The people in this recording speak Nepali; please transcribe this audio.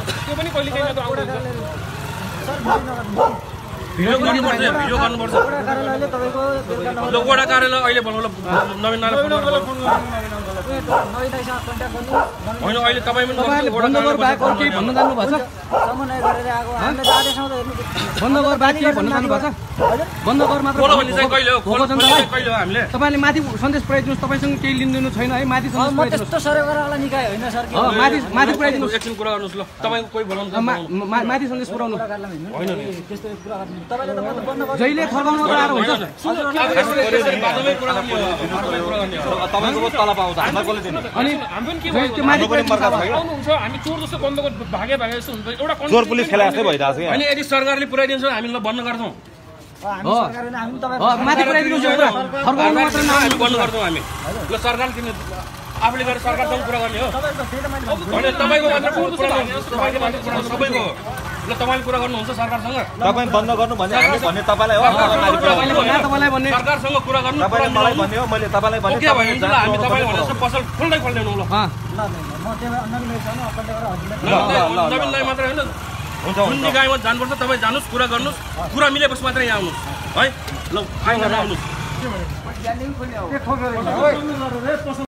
त्यो पनि कहिले कहिले त आउँछ भिडियो गर्नुपर्छ भिडियो गर्नुपर्छ वडा कार्यालयले तपाईको ल वडा कार्यालय अहिले बोलाउनु नवीन नाले फोन गरेर नवीनसँग कन्ट्याक्ट गर्नु हैन अहिले तपाई पनि बन्द गर बाहेक अरु केही भन्न जान्नु भएको छ समन्वय गरेर आएको हामीले आदेशमा त हेर्नु बन्द गर बाहेक केही भन्न जान्नु भएको छ बन्द गर मात्र बोला भन्ने चाहिँ कहिले हो कहिले हो हामीले तपाईले माथि सन्देश पुर्याइदिनुस् तपाईसँग केही लिनु छैन है माथि सन्देश म त्यस्तो सर गरेर निकाय हैन सर के माथि पुर्याइदिनुस् एकछिन कुरा गर्नुस् ल तपाईको कोही बोलाउनु माथि सन्देश पुर्याउनु हैन त्यस्तो कुरा गर्नु तपाईले त म बन्द गर जहिले खर्काउनु मात्र आएर हुन्छ तपाईको तलब आउँदा हामीलाई कसले दिनु अनि हामी पनि के त्यो माथि आउनुहुन्छ हामी चोर जस्तो बन्द भागे जस्तो हुन्छ एउटा चोर पुलिस खेला जस्तै भइरहेछ हैन यदि सरकारले पुर्याइदिन्छ हामी ल बन्द गर्छौं हामी सरकारले हामी तपाईको माथि पुर्याइदिनुस् पुरा खर्काउनु मात्र हामी बन्द गर्छौं हामी ल सरकार किन आफूले गरेर सरकारसँग कुरा गर्ने हो भने तपाईको मात्र तपाईको मात्र कुरा सबैको ल तपाईले कुरा गर्नुहुन्छ सरकारसँग तपाई बन्द गर्नु भने हामी भन्ने तपाईलाई हो तपाईलाई भन्ने सरकारसँग कुरा गर्नु तपाईले मलाई भन्ने हो मैले तपाईलाई भन्ने के भन्नुहुन्छ ल हामी तपाईले भनेको पसल खोल्दै खोल्दैनौ ल म त्यहाँ अन्य छैन कन्ट्याक्ट गरेर हजुरले नवीन दाइ मात्र हैन हुन्छ जुन निकायमा जानुपर्छ तपाई जानुस् कुरा गर्नुस् कुरा मिलेपछि मात्रै यहाँ आउनुस् है ल आइज आउनुस्